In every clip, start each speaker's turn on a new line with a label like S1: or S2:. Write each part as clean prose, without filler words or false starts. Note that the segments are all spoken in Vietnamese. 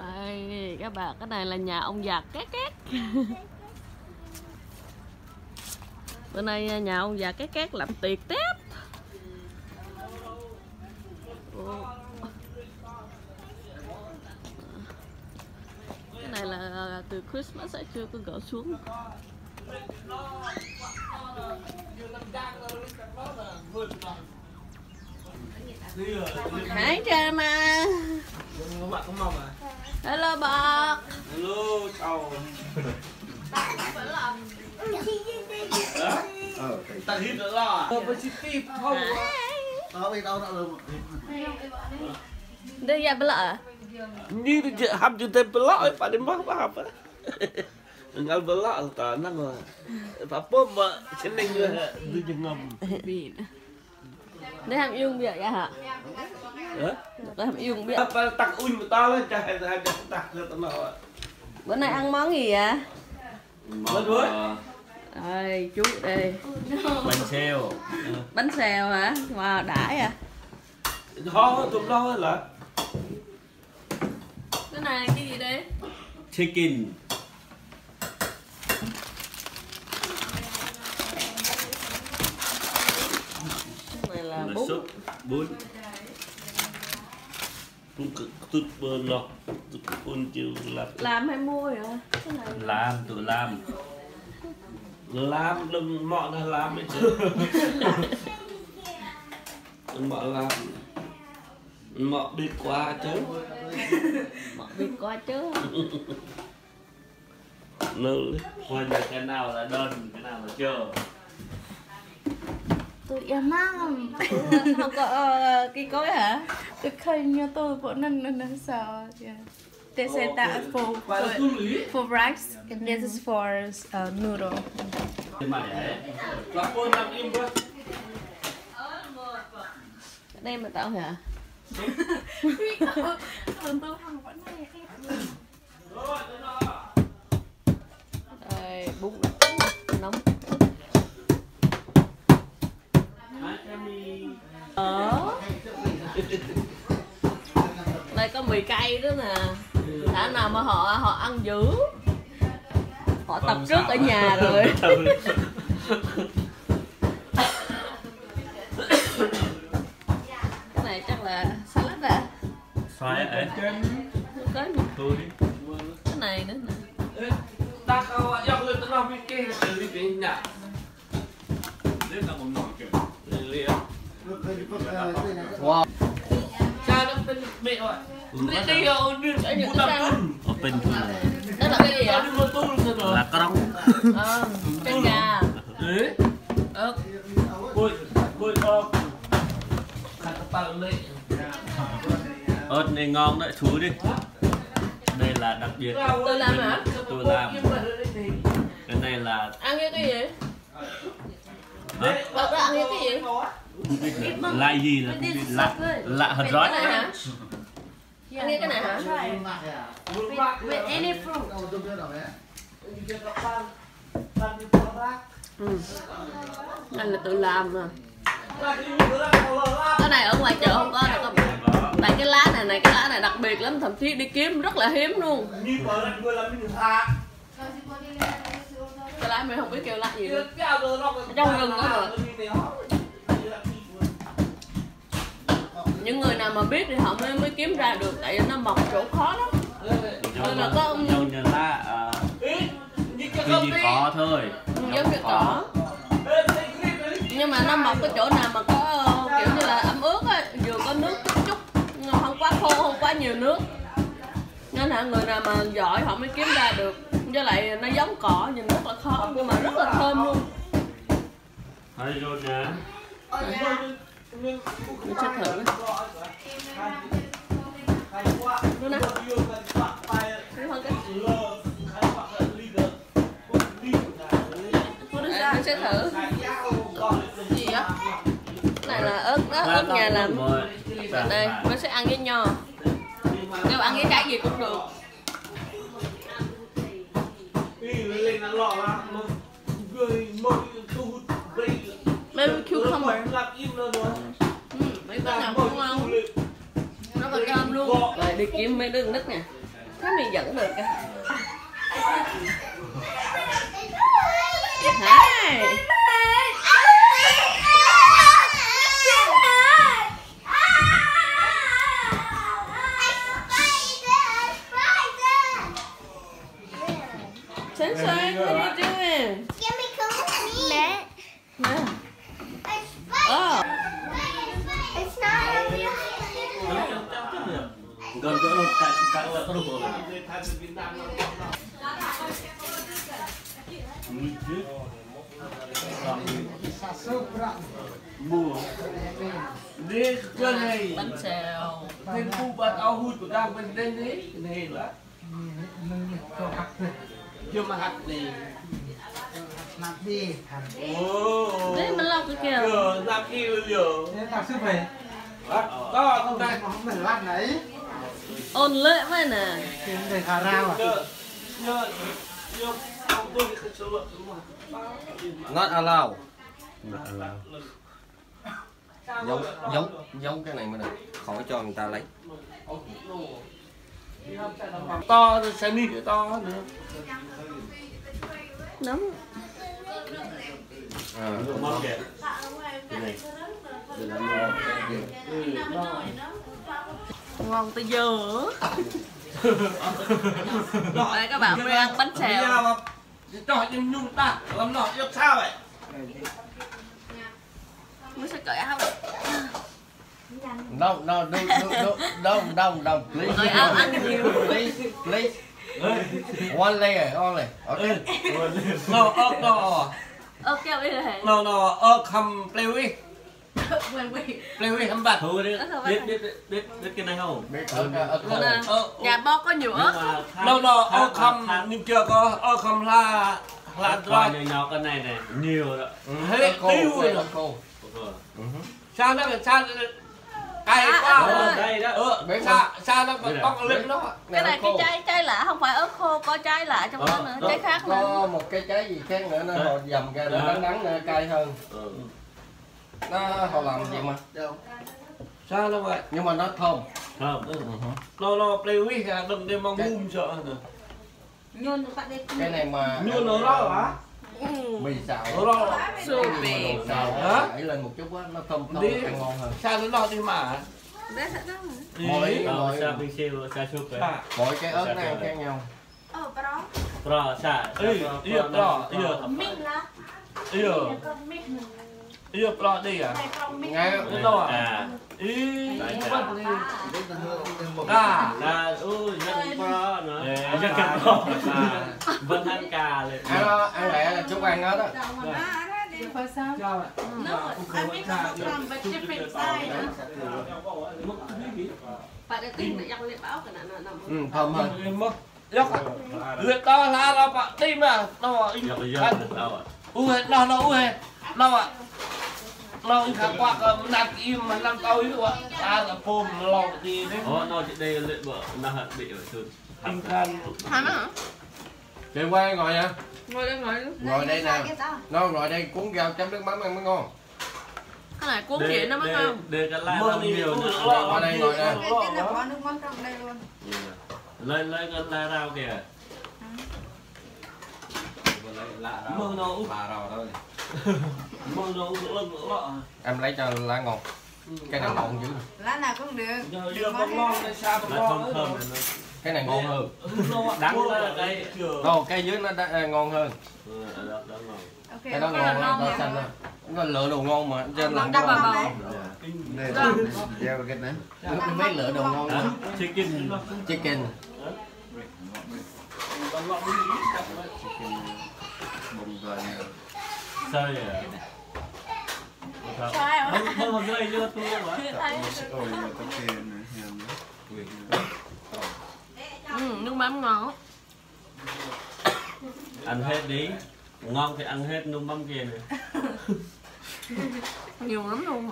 S1: Đây, các bạn, cái này là nhà ông già Két Két. Bữa nay nhà ông già Két Két làm tiệc Tết. Cái này là từ Christmas sẽ chưa có gỡ xuống. Hãy cha mà. Hello bác.
S2: Hello, chào. Ta hít nữa là.
S1: Đây ra bela.
S2: Ni dia hab ju te pelak pada mah apa. Ngal belak ta nang lah. Apa ma seneng du jengam.
S1: Đây ham yêu việc hả? Đây ham yêu việc.
S2: Apa tak un betul lah cah ada tak ke tanah.
S1: Bữa nay ăn món gì vậy? Đây, chú đây.
S3: Bánh xèo.
S1: Bánh xèo hả? Wow, đãi à.
S2: Đó, tụi đó là.
S1: Cái này cái gì đây?
S3: Chicken.
S1: Cái này là bún.
S3: Súp, bún. Bún tụt bơ nó, tụt bún chiều
S1: Làm hay mua vậy? Cái này
S3: làm, tự làm.
S2: Làm đừng mọ là làm ấy chứ. Đừng mọ làm. Mọ biết quá chứ.
S1: Mọ biết quá chứ.
S2: Nâng
S3: Quên được cái nào là đơn, cái nào là chờ.
S4: Tụi em mang
S1: Không có cái cối hả?
S4: cái kênh như tôi vẫn nên sợ. They said that for rice and this is for noodle.
S3: Cái mày ấy.
S2: Là cô nằm im quá.
S1: Đây mà tao hả?
S4: Tôi hàng vẫn này.
S1: Đây, bún nóng. Đây có mì cay đó nè. Đã nào mà họ ăn dữ. Họ tập trước ở nhà rồi. Cái này chắc là salad à?
S3: Xoài ấy.
S1: Không có gì.
S3: Thôi đi.
S1: Cái này nữa nè.
S2: Ta không dọc lên tao nói cái từ đi cái nhà.
S3: Đây là một nồi kiểu.
S2: Liền. Wow. Cha nó tên mẹ rồi. Đi rồi, đưa cho những cái sao?
S3: Open to.
S1: Đó là cái gì ạ?
S3: Là crong.
S1: Chân gà.
S2: Đấy. Bôi to. Khát tao lên.
S3: Ớt này ngon đấy, chú đi. Đây là đặc biệt.
S1: Tôi làm hả?
S3: Tôi làm. Cái này là
S1: Ăn với cái gì?
S3: hả?
S1: Bác ăn với cái gì?
S3: Không biết là lại gì là không biết lạ hạt
S1: Cái
S3: rót.
S1: này hả? Ăn với cái này hả?
S4: With any fruit.
S1: Anh là tự làm mà. Cái này ở ngoài chợ không có đâu. Tại cái lá này cái lá này đặc biệt lắm, thậm chí đi kiếm rất là hiếm luôn. Cái lá mình không biết kêu lá gì luôn. Trong rừng đó rồi. Những người nào mà biết thì họ mới kiếm ra được, tại vì nó mọc chỗ khó lắm. Nên là có
S3: Đâu như là cái gì có thôi.
S1: giống như cỏ. Nhưng mà nó mọc cái chỗ nào mà có kiểu như là ẩm ướt á, vừa có nước chút chút, không quá khô, không quá nhiều nước. Nên là người nào mà giỏi họ mới kiếm ra được. Với lại nó giống cỏ nhìn rất là khó nhưng mà rất là thơm luôn.
S3: Hay rồi nè.
S1: Mình sẽ thử. Luôn nè. Mình sẽ thử. Gì vậy? Cái này là ớt đó, ớt nhà làm. Đây, mình sẽ ăn với nho. Nếu ăn với cái gì cũng được. Maybe cucumber. Mấy cái nào cũng ngon. Nó còn thơm luôn. Rồi đi kiếm mấy đứa nít nè. Thấy mình dẫn được kìa. Hai. Sunshine, what are you doing?
S5: Give me come net.
S1: Yeah. Oh.
S5: It's not a real
S3: Còn chỗ cái là không được.
S2: Mùa đi chơi này
S1: Bánh xèo.
S2: thêm khu bát ao hút của đang bên đây đấy này là chưa mà hạt này
S1: Đấy mình lọc cái kìa.
S2: giờ ra kia bây giờ đó không đây
S1: Ôn lệ vậy nè.
S2: nhớ ông tôi cái số lượng đúng không?
S6: Not allowed. Giống cái này mới được, khỏi cho người ta lấy.
S2: To rồi sẽ đi cái to nữa.
S1: Nóng.
S3: Mong kìa. Này.
S1: Ngon tới giờ. Đây các bạn mới ăn bánh xèo.
S2: Cho nhưng nhung ta làm nọ cho sao vậy?
S1: Mới sẽ cởi áo.
S6: No, please.
S1: Cởi áo ăn nhiều.
S6: Please. One layer only. Okay.
S2: No.
S1: Ok bây giờ hả?
S2: No, come play with. Play with hâm bạc.
S3: Thôi đi. Biết cái này không?
S1: Nhà bo có nhiều ớt.
S2: No, come nhưng chưa có come là
S3: Qua nhỏ cái này này nhiều đó.
S2: hết tiêu rồi. Sao nó cay quá.
S3: Đây đó.
S2: Sao nó bong lên nó.
S1: Cái này cái trái lạ không phải ớt khô, có trái lạ trong đó nữa, trái khác nữa.
S6: Có một cái trái gì khác nữa nó hồi dầm ra nó đắng nữa, cay hơn. Nó họ làm gì mà.
S2: Sao nó vậy?
S6: Nhưng mà nó thơm.
S3: Không.
S2: No, play with đừng để mong ngum sợ nữa.
S6: Cái này mà
S2: Như nó lo hả?
S6: mì xào.
S2: Nó lo.
S1: Supi.
S6: Xào
S2: Hả?
S6: đẩy lên một chút á, nó thơm
S2: Đi.
S6: ăn ngon hơn.
S2: Sao nó lo thì mà.
S1: Đấy thật đó.
S3: Sao mình xem sao chụp vậy?
S6: Mỗi cái ớt nó ăn khác nhau.
S3: Pro sao?
S2: Iya, pro đi à?
S6: Ngay
S2: Nó đâu à?
S3: À. Dân pro nữa. Dân cà pro. Vân ăn cà lên.
S6: ăn lẹ là chút ăn hết á.
S4: For some?
S2: Sao vậy?
S4: No, I make a from but different size.
S1: Phải để tin để dọc lên báo cái này nằm.
S6: Thơm hơn.
S2: Dốc à? Luyện to là nó bạn tim à? Nó nó ạ. Nó khá quá cầm đặt im mà năm tao yếu ạ. Là phôm lò gì đấy.
S3: Nó chị đây lệ bờ nó hạt bị ở chuột.
S2: Tinh thần.
S1: Hả nó hả?
S6: Chị qua ngồi nha.
S1: Ngồi đây ngồi.
S6: Ngồi đây nè. Nó ngồi đây cuốn rau chấm nước mắm ăn mới ngon.
S1: Cái này cuốn vậy nó mới ngon.
S3: Để cái lai rau nhiều nữa.
S6: Ngồi đây ngồi nè.
S4: Cái này có nước mắm trong đây luôn.
S3: Lên cái lai rau kìa.
S2: Mơ nó út.
S6: Bà rồi thôi.
S2: Mơ nó út lọ.
S6: Em lấy cho lá ngon. Cái này ngon dữ.
S4: Lá nào cũng được.
S2: Giờ bông ngon đây sao bông ngon
S3: Thơm.
S6: Cái này ngon hơn.
S3: Đắng là cái
S6: Đâu, cái dưới nó ngon hơn.
S4: Ok.
S6: Cái đó ngon hơn, nó xanh hơn. Nó lựa đồ ngon mà, trên làm
S1: Đắp vào bầu.
S6: Đây, gieo cái này. Nó mấy lựa đồ ngon mà.
S3: Chicken.
S6: Chicken.
S3: Sao vậy? Không rơi chưa tôi
S1: Nước mắm ngon.
S3: ăn hết đi, ngon thì ăn hết nước mắm kia này.
S1: Nhiều lắm luôn mà.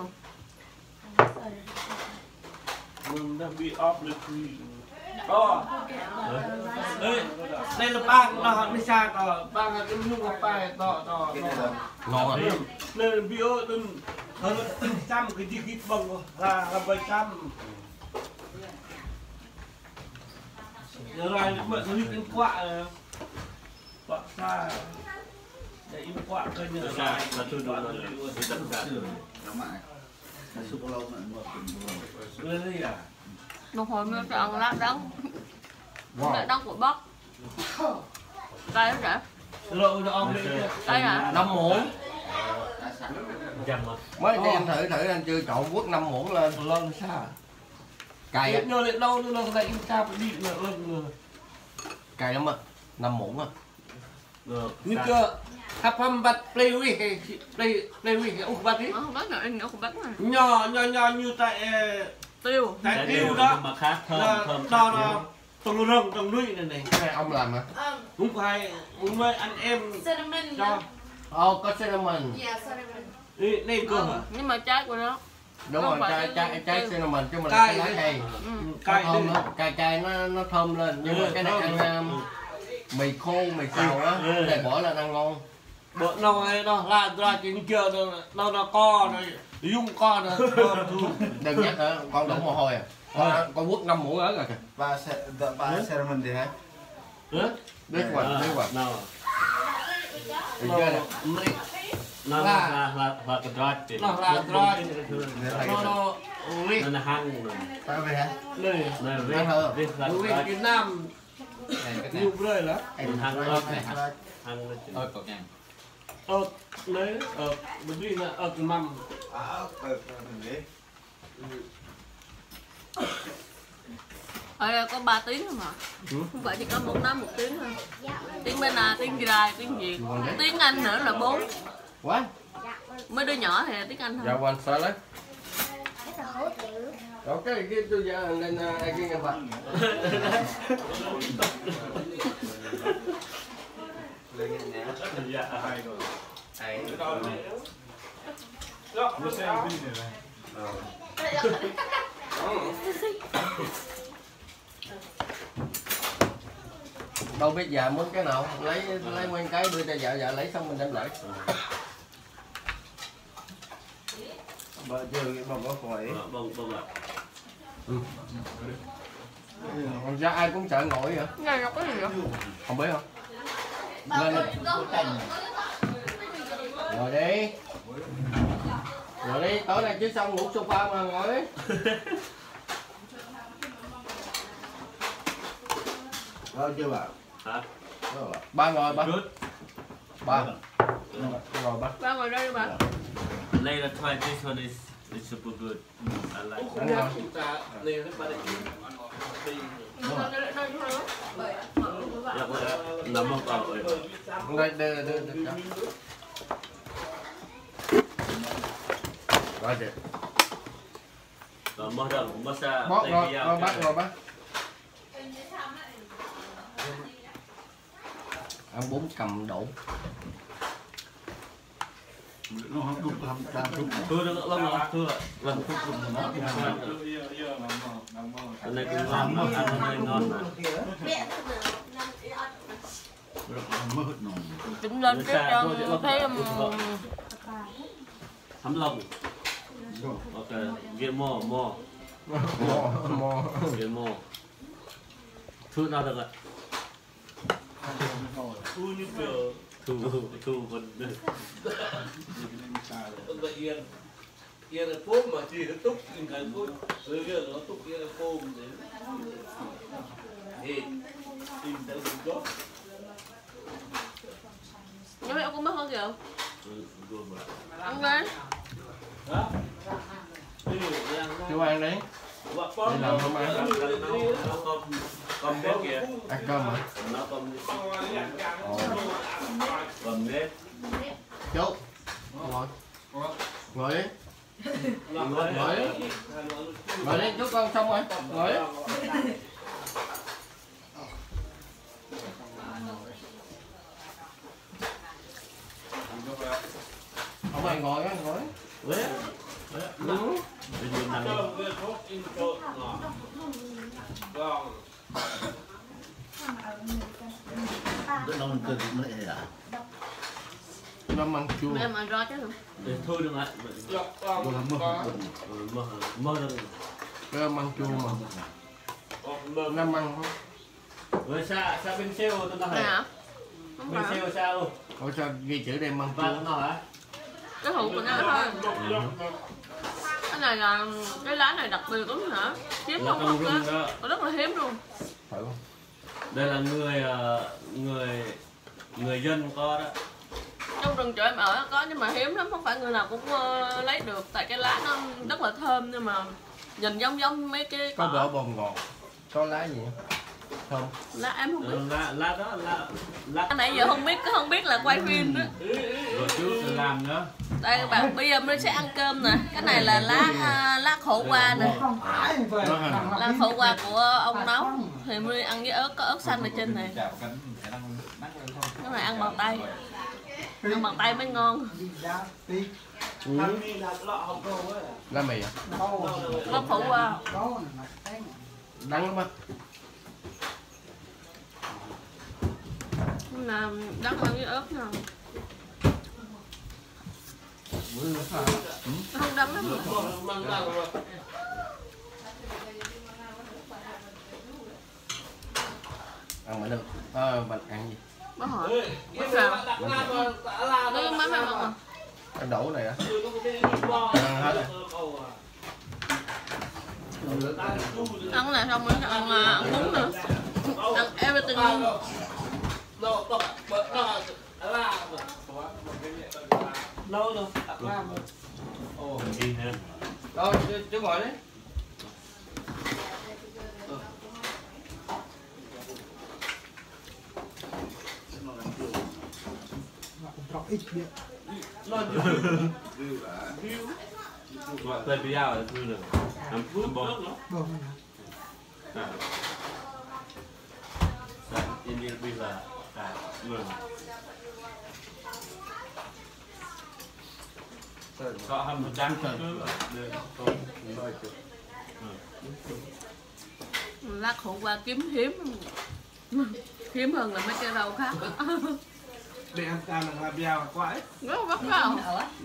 S2: Mình đang bị off được gì? Đây là ba nóไม่ใช่ก็ba cái nhung của ba to
S6: Ngon à?
S2: nên bio đừng hơn trăm cái gì cái bằng là 700 rồi nó đi cái quạ xa để im quạ coi như
S3: là tôi nói là tất cả
S2: rồi đây à
S1: một hồi mới chọn lá đắng lá đắng của Bắc đây đó trẻ
S2: lộ cho ông đi
S1: đây hả
S6: 5 muỗng
S3: dầm
S6: mới cho em thử anh chưa trộn quất 5 muỗng lên
S2: lần xa
S6: cay á,
S2: nhớ lại đâu nó đây im cha phải đi lần
S6: cay lắm á, 5 muỗng á.
S2: như cơ hấp hâm bát play with cái úc bát ấy
S1: không bắt nữa anh nó không bắt mà
S2: nhỏ như tại
S1: tiêu
S2: tiêu đó
S3: mà khác thơm
S2: đó trong rừng trong núi này
S6: Cái này ông làm hả?
S2: cũng phải cũng mới anh em
S4: Cinnamon.
S2: cho
S6: Có cinnamon.
S4: Yeah, cinnamon.
S2: này cơ hả
S1: nhưng mà trái của nó
S6: Đúng
S1: Không
S6: rồi,
S1: phải
S6: trái cinnamon chứ mà
S2: cay
S6: cái lá cây.
S2: cay
S6: Nó thơm lắm, cay nó thơm lên. Nhưng mà cái này ăn mì khô, mì xào á, để bỏ lên ăn ngon.
S2: bộ nó ra trên kia nó co nó dung co nó
S6: Đừng nhắc nữa, con đổ mồ hôi à. Con quất 5 muỗng ớt rồi kìa.
S7: Ba cinnamon thì hả?
S6: This one.
S3: nào
S6: Được chưa nè?
S3: nó là cái drive thì
S2: nó là rồi
S3: nó là hang rồi
S7: Ba về hả?
S2: này
S3: này viết là
S2: người Việt Nam nhiều rơi lắm
S3: hang nó hang nó
S7: Cột nha.
S2: lấy mình đi là mầm
S1: ở đây có 3 tiếng thôi mà không phải chỉ có một năm 1 tiếng thôi tiếng bên nào tiếng dài tiếng Việt tiếng Anh nữa là 4
S6: What?
S1: mấy đứa nhỏ thì tiếng Anh
S6: Dạ
S1: thôi
S6: one salad.
S5: That's a whole thing.
S6: Rồi cái kia tôi giờ lên cái nhân vật.
S3: dạ hai rồi
S6: Đâu biết giờ muốn cái nào, lấy nguyên cái đưa cho vợ lấy xong mình đem lại.
S7: Bà chưa bà có khỏi.
S3: bông ạ
S6: Còn ra ai cũng sợ ngồi vậy?
S1: này có cái gì vậy
S6: Không biết không? Lên ngồi đi. Ngồi đi, tối nay chứ xong ngủ sofa mà ngồi đi.
S7: Rồi chưa bà?
S3: hả
S6: Ba ngồi ba. Ba. Ngồi ba.
S1: ba ngồi đây đi bà
S3: later try this one is super good I like
S6: Anh ngồi.
S3: dạ nằm một rồi
S6: Đây đưa. Rồi chị.
S3: rồi mất rồi mất ra
S6: Bóp rồi bác rồi bác. Ăn bún cầm đổ.
S7: Nó không đúng không ta đúng.
S3: thưa được lắm rồi thưa lần cuối cùng nó cái này cũng ngon mà ăn này ngon mà
S7: Mới hết nồng.
S1: chúng lên cái thấy
S3: hắm lông ok get more get more thu nào được ạ thu còn
S2: kia là phốm mà chỉ nó túc cái phốm rồi kia nó túc kia là phốm thì tìm tới đúng đó
S1: nhưng mà em có mất không kìa ăn đi
S2: hả
S6: Chú ăn đi. Đi làm không ăn.
S3: con bếp kìa
S6: Ăn cơm hả?
S3: nó con bếp
S6: Chú. Ngồi. Ngồi đi. Ngồi đi. Ngồi đi chú con xong rồi. Ngồi đi. Không ai ngồi á, ngồi.
S3: bếp bây giờ nằm
S7: Nó mình cơ cũng lại à.
S6: Nó măng chua.
S1: em ăn rõ chứ
S3: thôi đừng ạ
S7: Tôi làm
S3: mơ đừng
S6: Cái măng chua mà. Nó măng không?
S3: Rồi xa bên siêu tôi nói
S1: Này hả?
S3: bên siêu sao luôn.
S6: Ủa sao ghi chữ đem măng
S3: Vâng nó hả?
S1: Cái hũ của nó thôi. Cái này là cái lá này đặc biệt lắm hả? Hiếm
S3: Là
S1: không
S3: trong
S1: không
S3: rừng đó.
S1: rất là hiếm luôn.
S6: phải không?
S3: Đây là người dân có đó.
S1: Trong rừng chỗ em ở có nhưng mà hiếm lắm, không phải người nào cũng lấy được, tại cái lá nó rất là thơm nhưng mà nhìn giống mấy cái
S6: Có
S1: cỏ.
S6: vỏ bồn ngọt, có lá gì không?
S1: Lá em không biết.
S3: Lá đó lá
S1: Nãy giờ không biết là quay phim đó.
S3: rồi trước tôi làm nữa.
S1: Đây bạn, bây giờ mình sẽ ăn cơm nè. Cái này là lá khổ qua nè. Lá khổ qua của ông nấu. Thì mình ăn với ớt, có ớt xanh ở trên này. Cái này ăn bằng tay. Ăn bằng tay mới ngon.
S6: Lá mì à?
S1: Lá khổ qua.
S6: Đắng lắm á.
S1: Là đắng hơn với ớt nè. Không đắng lắm.
S6: Ăn mà được. Bạn ăn gì?
S1: Bác hỏi. Bác sao? Nó mấy mà.
S6: Ăn đổ này á. Ăn hết rồi.
S1: Ăn cái này xong rồi ăn bún nữa. Ăn everything luôn.
S2: Lâu rồi.
S3: Đi ha.
S6: Rồi, chú gọi đi.
S3: Tay bây giờ là thư được. Làm phút bò. Ini bây giờ người có hầm một đám
S1: Lá khổ qua kiếm hiếm hơn là mấy cái rau khác.
S2: Để ăn cam là làm biao quái.
S1: Rất vất vả.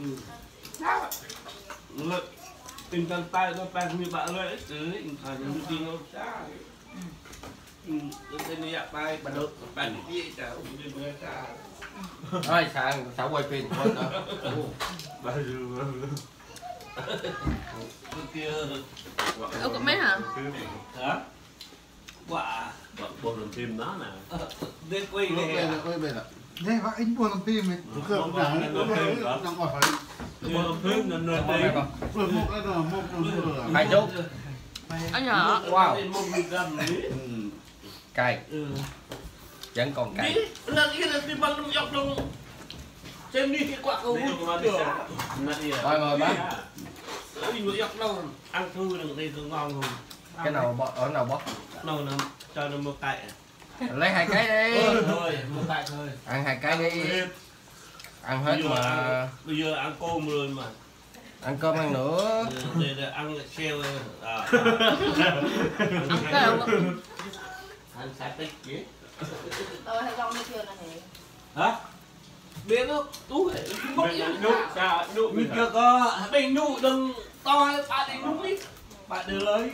S2: Lực tình cần tay nó bạc như bạn ơi chứ phải những gì nó xa. Tên này tay bạn được bạn đi cả ông đi với cả.
S6: Rồi sang xảo quay phim thôi nữa.
S3: bao nhiêu
S2: Kia
S1: Có mấy hả?
S2: hả? Quả
S3: bộ làm phim đó nè.
S2: đến quay
S6: Lúc
S2: này.
S6: đây là quay bên ạ.
S8: Đây và anh buồn làm phim ấy.
S3: Bộ làm phim nên nơi đây
S6: Hai chút.
S1: Anh nhỏ.
S6: Wow.
S2: Một nghìn gram đấy.
S6: Cay. Vẫn còn cay.
S2: Lần kia là đi bằng trong dọc đông. Xem đi cái quả cầu hút được.
S6: Rồi ngồi bác.
S2: Mình vừa dọc đâu ăn thư đừng đây tôi ngon không?
S6: Cái nào bó, ở nào bó?
S2: Đâu nó cho nó một cậy.
S6: Lấy 2 cái đi.
S2: Thôi, một cậy thôi.
S6: Ăn 2 cái đi. Ăn hết mà.
S2: Bây giờ ăn cơm rồi mà.
S6: Ăn cơm ăn nữa.
S2: Để ăn xeo
S1: Ăn kèo.
S2: ăn sát tích chứ.
S5: Tôi hay con đi chưa là thế.
S2: Hả? Biết nó tú
S3: nụ sao nụ
S2: mình chưa có bên nụ đừng to bạn đi đúng đi bạn đưa lấy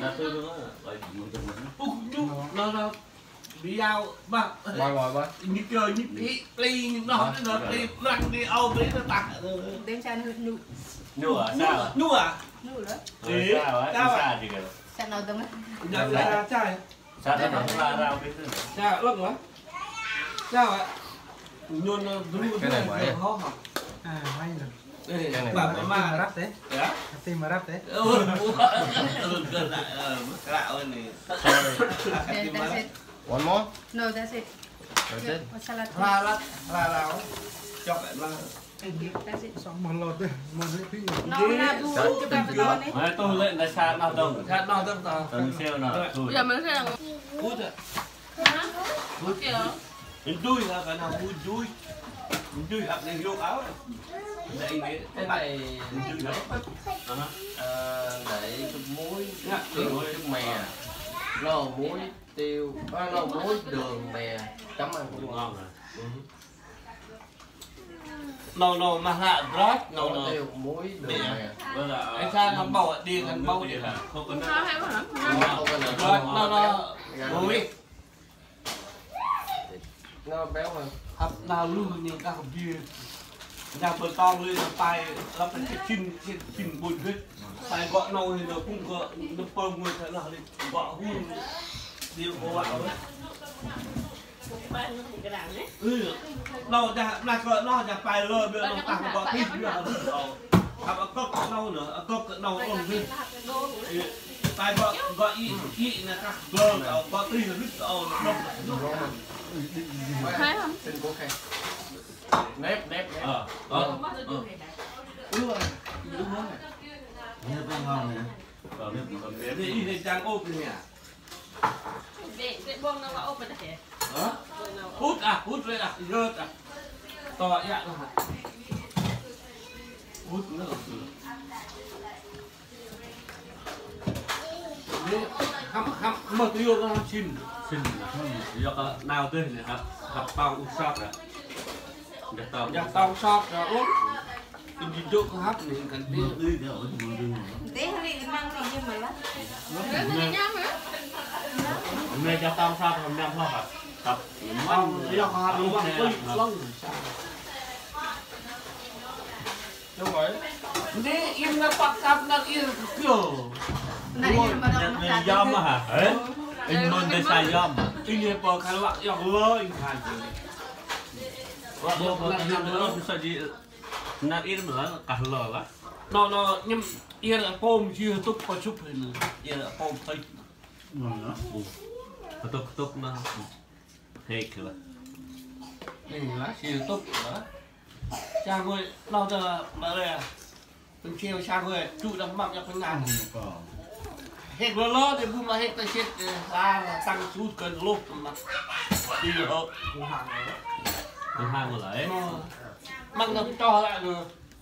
S2: nụ nó đi ao mà
S6: Ngồi bác.
S2: như chơi như cái ly như nó đi răng đi ôm đấy nó tặng
S5: Đêm sang hơi nụ.
S3: nụ à sao
S2: nụ à
S5: Nụ đó.
S3: sao á sao gì kìa
S5: Sao nào tao mới.
S2: nhận ra trai
S3: sao nó ra rau cái thứ
S2: sao lắm quá sao ạ luôn
S6: Cái này vậy.
S2: khó học
S8: À, may rồi.
S2: đây
S6: Cái này
S2: bà
S6: vậy.
S2: mà
S8: Rắp thế.
S2: dạ
S8: Tim mà rắp thế.
S2: cơn lại mất gạo này
S5: That's it.
S6: One more.
S5: No, that's it.
S6: That's it.
S5: What salad?
S2: là cho bạn là
S5: That's it.
S8: Xong một lột đi. Một lưỡi phi.
S5: No, là bu cho bạn phải to đấy.
S3: mà tôi lên là sao nào đâu
S2: thật no tâm tao
S3: tầm siêu nào
S1: Bây giờ mình sẽ làm
S2: cút ạ
S1: bún kìa.
S2: mình chui là cái nào vui chui mình chui ập lên vô áo đây để
S6: Cái này
S2: chui đó
S6: để chút muối, chút mè, rau muối, tiêu, rau muối, đường, mè, chấm ăn cũng ngon.
S3: ngon rồi
S2: no mà hạ rót no
S6: Tiêu, muối, đường, mè.
S3: bây giờ
S2: anh sao nó bầu đi ăn bầu gì hả
S3: không có
S1: Sao hay quá hả?
S6: Không có
S2: rót no muối
S6: nó béo hơn.
S2: hấp nào luôn như các hộp bia nhà bờ to lên là tay nó phải chín bùn hết tay gọn nâu thì nó cũng có nó bơm người thế nào đi gọn hôn điều của bạn đấy nó là cỡ nó là bài lơ bây giờ nó tặng gọn thịt nữa học cốc nâu nữa cốc nâu ôm đi tay gọn ý là các lơ gọn thịt là rất
S4: thấy không?
S6: Xin cố khen. Nếp.
S2: Nhớ bên ngon này. Thì đi trang ốp nè.
S1: Để bông nó có ốp bên đây.
S2: Hút vậy à, rớt à. To dạ rồi. Hút nữa rồi. Hăm mở tiêu nó xin do nào tên nàyครับกับเตาอุซอบนะอยากเตาชอบนะโอ๊ยกินจุกครับนี่กันเตี้ยดื้อเดี๋ยวมันดื้อ
S5: Thế thì mang thì như mày lắm.
S3: hôm nay cho tao sao hôm nay không tập
S2: mong đi học học luôn lông
S6: Đúng rồi.
S2: đi im nó bắt cặp nó im kiểu
S5: Này nhưng mà đâu nó
S3: đi
S5: ra.
S3: dom á hả anh muốn đi xài dom
S2: in đi bờ khai lặng dọc lơ in khai
S3: vô có cái nữa sao đi nát ít nữa cả lờ quá
S2: nó nhưng yên là pom chưa túc có chút hình yên là pom thấy
S3: túc nó hết rồi
S2: này lá chưa túc nữa cha người lâu giờ mà đây à từng chiều cha người trụ đâm mặc cho con ngàn hết vừa lo thì bùm là hết tay chết ra là tăng chút cần lúc mà đi được không hàng này
S3: thứ hai một lấy
S2: mang nó cho lại rồi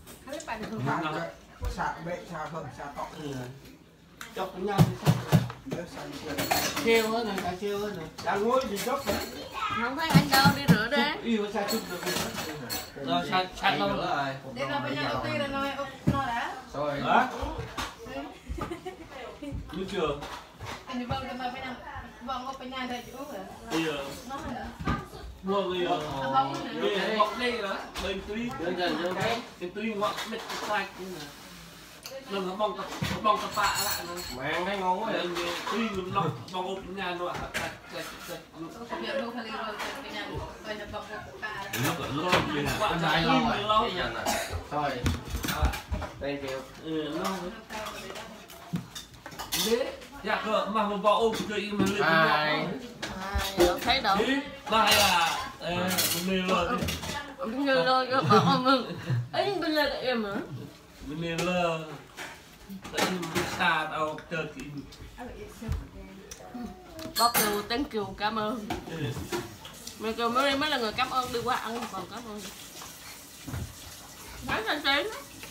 S8: Xạ bệ, xạ không, xạ tóc.
S2: chọc với nhau thì sao treo hết này, cái treo hết này, đang ngồi thì chọc đấy.
S1: Không thấy anh đâu đi rửa đấy.
S2: Yêu xa chút được rồi, xa lâu
S6: nữa rồi.
S5: Để nó bên nhà đầu tiên là nó đã.
S6: Rồi.
S2: hả? Như chưa?
S5: Anh đi vâng mà bên nhà vâng bên nhà thầy chú rồi.
S2: Bây giờ
S5: Nó hả?
S2: mua bây giờ ngọt đây đó, bên túi cái túi ngọt mệt cái khoai cũng là lần nó bong cái bạ lại rồi.
S6: Mang thấy ngon quá vậy.
S2: Túi nó bong ốp nhà nó
S5: Không biết đâu phải rồi bên nhà bên nhà vâng của cả.
S3: lúc ở lúc
S6: Anh sai lâu rồi. Rồi. Thank you.
S2: Nó đấy, dạ cơ mà một bọ ôm cho im mà lên
S1: Đâu thấy đâu.
S2: đây là mình lơ đi
S1: Bây giờ rồi các bạn mừng. Ấy bây giờ em hả?
S2: mình lơ tại mình xa tao chờ kỹ
S1: Bác Kiều, thank you, cảm ơn. Mẹ Kiều mới là người cảm ơn đi qua ăn còn cảm ơn. Bán thành xíu.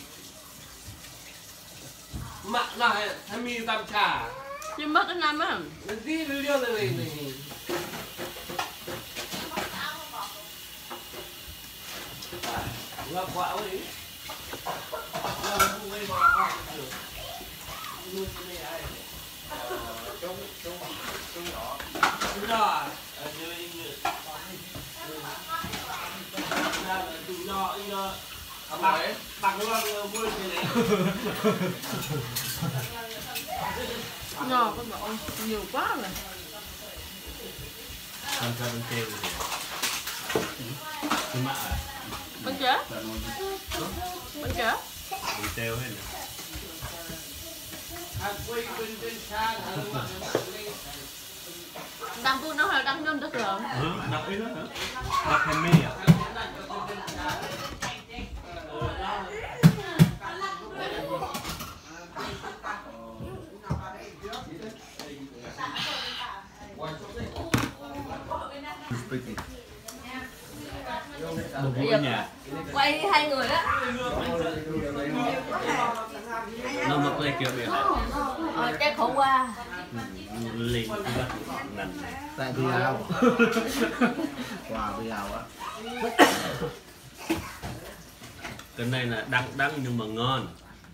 S2: mạ này thay mi tam trà
S1: Nhưng mất cái năm á.
S2: đi liêu này này ngập quả ấy ngập không gây bò hoa được nuôi cái này ai chúng nhỏ như tụi nhỏ bằng nó mua cái này
S1: Nhỏ con bộ nhiều quá rồi.
S3: con cho bên kêu cái mạ
S1: Bên kia? Bên kia?
S3: đi teo hết
S1: Đăng cô nó là đăng nhân được rồi.
S3: đọc ít nữa hả đọc thêm mi à một
S1: Bây
S3: mũi
S1: giờ
S3: nhà
S1: quay hai người đó.
S3: nó một cái kiểu biệt
S1: Cái khổ qua.
S3: liền cái bắt ngành
S6: Tại vì nào? Wow, vì nào á?
S3: cái này là đắng nhưng mà ngon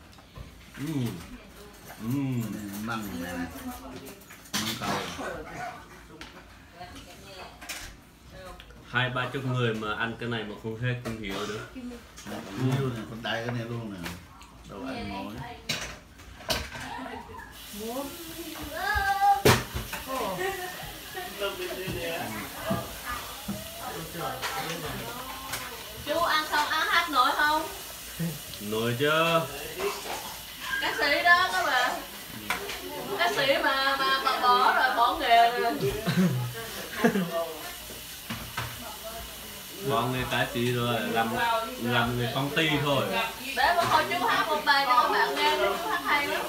S6: Măng này này. Măng cầu.
S3: 20-30 người mà ăn cái này mà không hết không hiểu được.
S6: Nhiều này, con đáy cái này luôn nè. Đâu ăn ngon.
S1: Chú ăn xong ăn hát nổi không?
S3: Nổi chưa?
S1: Ca sĩ đó các bạn. Ca sĩ mà bỏ rồi, bỏ nghề rồi.
S3: Bỏ nghề cá sĩ rồi, làm nghề công ty thôi.
S1: Để một hồi chú hát một bài cho các bạn nghe, chú hát hay lắm.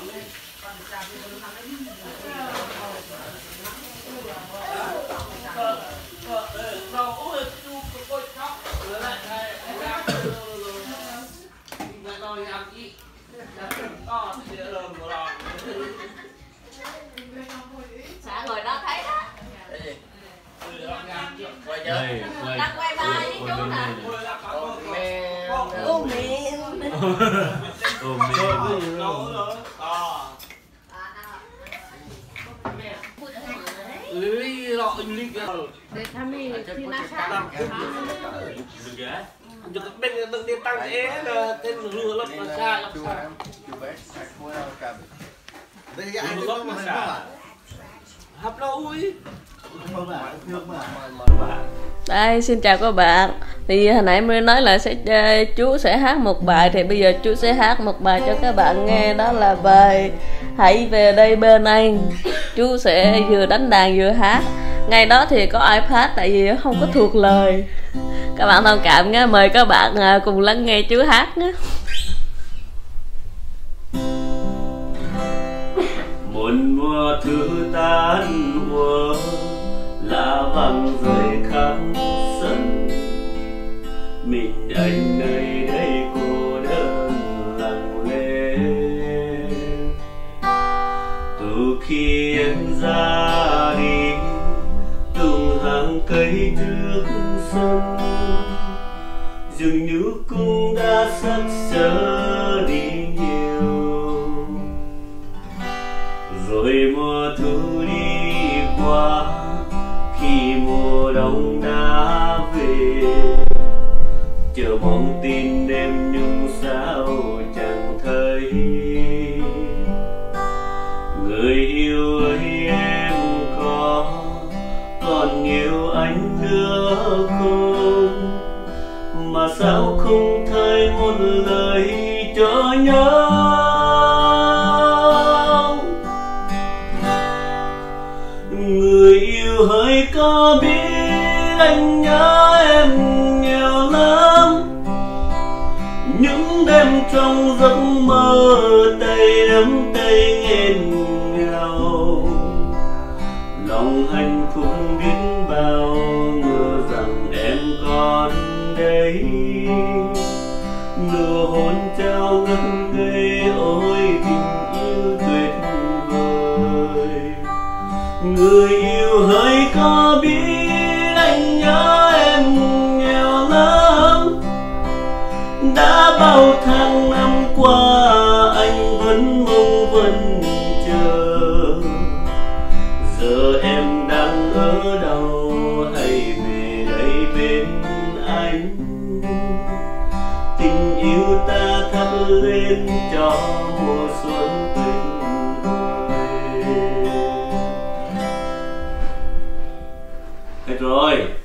S1: Xã ngồi đó thấy đó.
S3: Đây,
S1: Đang quay bài với chú nè. Ôm miệng.
S3: Ôm miệng.
S1: Để thăm đi thì nó sao?
S2: Bên đừng đi tăng thế là tên rùa lắm mà xa
S6: Chú bé, khối nào cả. Đây
S2: Chú
S6: anh
S2: lắm
S6: có
S2: mà
S6: mà
S2: xa. Hấp đâu ui.
S1: Đây, xin chào các bạn. Thì hồi nãy mới nói là chú sẽ hát một bài, thì bây giờ chú sẽ hát một bài cho các bạn nghe, đó là bài Hãy Về Đây Bên Anh. Chú sẽ vừa đánh đàn vừa hát. Ngày đó thì có iPad tại vì không có thuộc lời. Các bạn thông cảm nhé, mời các bạn cùng lắng nghe chú hát nhé.
S3: Một mùa thu tan mùa, lá vàng rơi khắp sân, mình anh nơi đây cô đơn lặng lẽ. Từ khi em ra đi từng hàng cây trước sân, dường như cũng đã sắc sỡ đi nhiều. Rồi mùa thu đi qua, khi mùa đông đã về, chờ mong tin em nhưng sao chẳng thấy. Người yêu ơi em còn yêu anh nữa không, mà sao không thấy một lời cho nhau. Người yêu hỡi có biết anh nhớ em nhiều lắm, những đêm trong giấc mơ tay nắm tay nghẹn ngào, lòng hạnh phúc biết bao ngờ rằng em còn đây. Nụ hôn trao ngất ngây ôi tình yêu tuyệt vời. Người yêu hỡi có biết anh nhớ em nhiều lắm, đã bao tháng năm qua anh vẫn mong vẫn chờ. Giờ em đang ở đâu, hãy về đây bên anh. Tình yêu ta thắp lên cho mùa xuân tuyệt vời. Hết rồi.